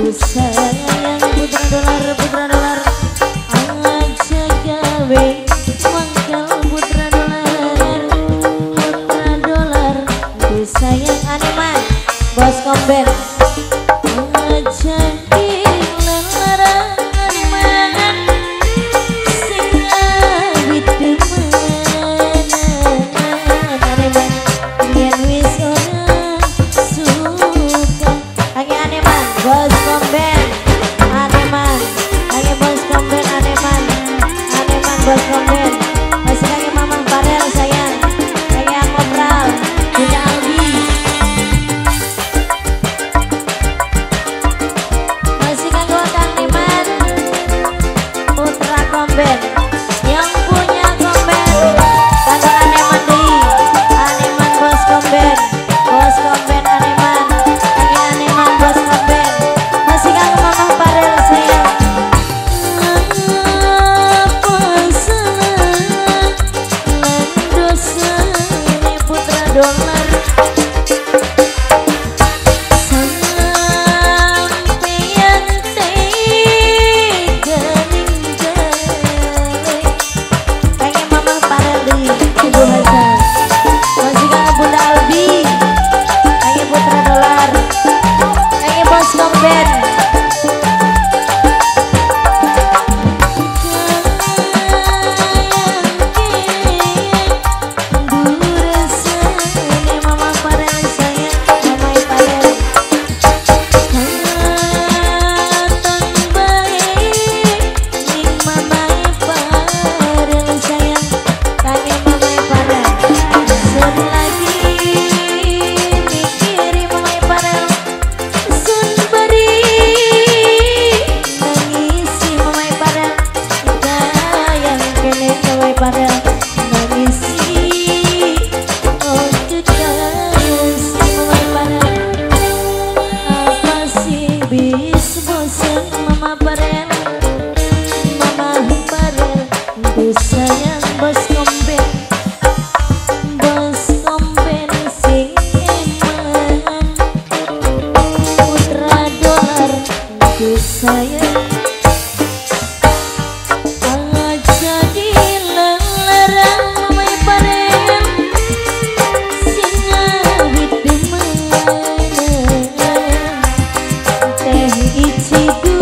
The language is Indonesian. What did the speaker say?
sayang putra dolar aja gawe mangkal putra dolar ku sayang Aneman bos komben aja bos komben masih lagi mamang Farel sayang kayak ngobrol Bunda Albi masih kanggo Kang Niman putra komben yang punya komben kanggo Aneman deui Aneman bos komben Aneman kanggo Aneman bos komben masih kanggo mamang Farel sayang dolar sampeyan tega ninggale pengen mamang Farel deui Ibu Hasan masih kanggo Bunda Albi pengen putra dolar pengen bos komben Farel nangisi oh kekasih Mama Farel apa sih bis bosan Mama Farel ku sayang bos komben sing eman putra dolar ku sayang Ichi